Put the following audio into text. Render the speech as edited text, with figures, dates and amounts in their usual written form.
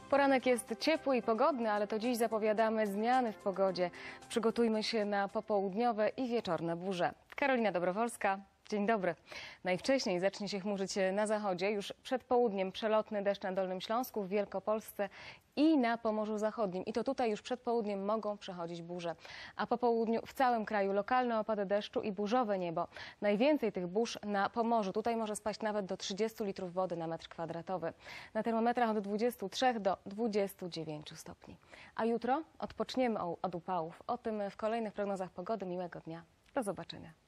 Poranek jest ciepły i pogodny, ale to dziś zapowiadamy zmiany w pogodzie. Przygotujmy się na popołudniowe i wieczorne burze. Karolina Dobrowolska, dzień dobry. Najwcześniej zacznie się chmurzyć na zachodzie. Już przed południem przelotny deszcz na Dolnym Śląsku, w Wielkopolsce i na Pomorzu Zachodnim. I to tutaj już przed południem mogą przechodzić burze. A po południu w całym kraju lokalne opady deszczu i burzowe niebo. Najwięcej tych burz na Pomorzu. Tutaj może spaść nawet do 30 litrów wody na metr kwadratowy. Na termometrach od 23 do 29 stopni. A jutro odpoczniemy od upałów. O tym w kolejnych prognozach pogody. Miłego dnia. Do zobaczenia.